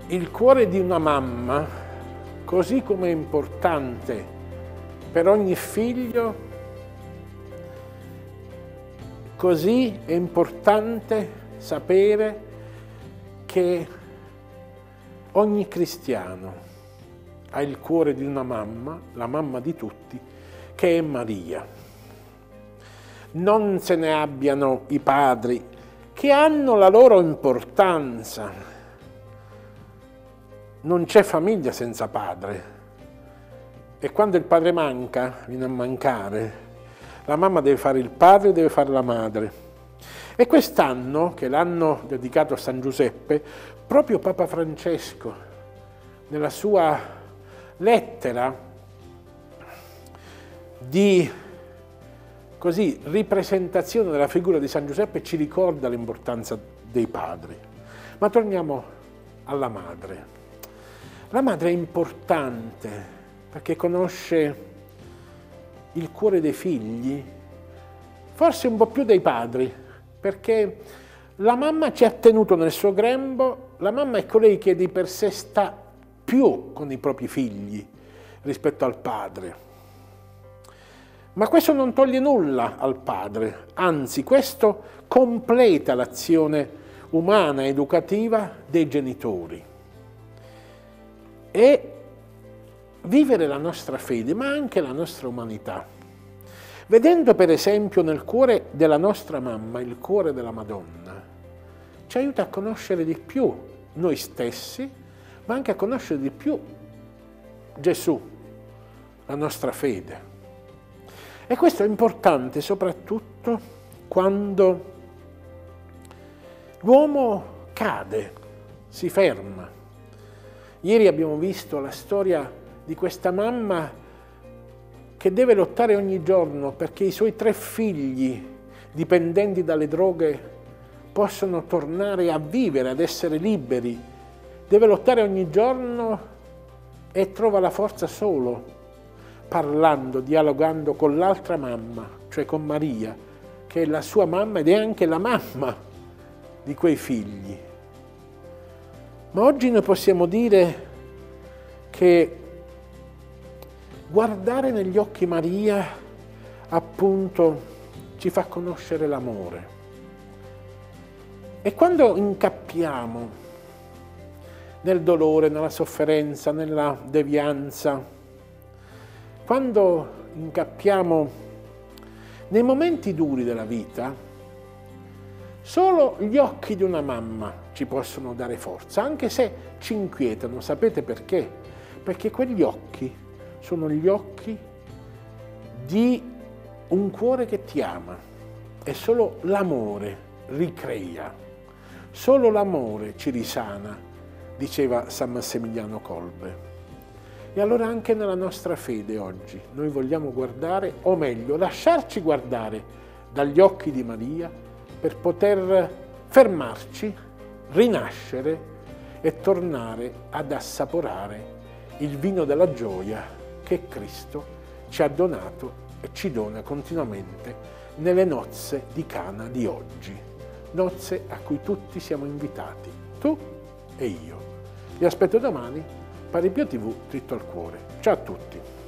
Il cuore di una mamma, così come è importante per ogni figlio, così è importante sapere che ogni cristiano ha il cuore di una mamma, la mamma di tutti, che è Maria. Non se ne abbiano i padri, che hanno la loro importanza. Non c'è famiglia senza padre, e quando il padre manca, viene a mancare, la mamma deve fare il padre, deve fare la madre. E quest'anno, che è l'anno dedicato a San Giuseppe, proprio Papa Francesco, nella sua lettera di ripresentazione della figura di San Giuseppe, ci ricorda l'importanza dei padri. Ma torniamo alla madre. La madre è importante perché conosce il cuore dei figli, forse un po' più dei padri, perché la mamma ci ha tenuto nel suo grembo, la mamma è colei che di per sé sta più con i propri figli rispetto al padre. Ma questo non toglie nulla al padre, anzi questo completa l'azione umana, educativa dei genitori. E vivere la nostra fede, ma anche la nostra umanità, vedendo per esempio nel cuore della nostra mamma il cuore della Madonna, ci aiuta a conoscere di più noi stessi, ma anche a conoscere di più Gesù, la nostra fede. E questo è importante soprattutto quando l'uomo cade, si ferma. Ieri abbiamo visto la storia di questa mamma che deve lottare ogni giorno perché i suoi 3 figli, dipendenti dalle droghe, possano tornare a vivere, ad essere liberi. Deve lottare ogni giorno e trova la forza solo parlando, dialogando con l'altra mamma, cioè con Maria, che è la sua mamma ed è anche la mamma di quei figli. Ma oggi noi possiamo dire che guardare negli occhi Maria, appunto, ci fa conoscere l'amore. E quando incappiamo nel dolore, nella sofferenza, nella devianza, quando incappiamo nei momenti duri della vita, solo gli occhi di una mamma ci possono dare forza, anche se ci inquietano. Sapete perché? Perché quegli occhi sono gli occhi di un cuore che ti ama, e solo l'amore ricrea, solo l'amore ci risana, diceva San Massimiliano Kolbe. E allora anche nella nostra fede oggi noi vogliamo guardare, o meglio, lasciarci guardare dagli occhi di Maria per poter fermarci, rinascere e tornare ad assaporare il vino della gioia che Cristo ci ha donato e ci dona continuamente nelle nozze di Cana di oggi, nozze a cui tutti siamo invitati, tu e io. Vi aspetto domani, Pari Pio TV, dritto al cuore. Ciao a tutti!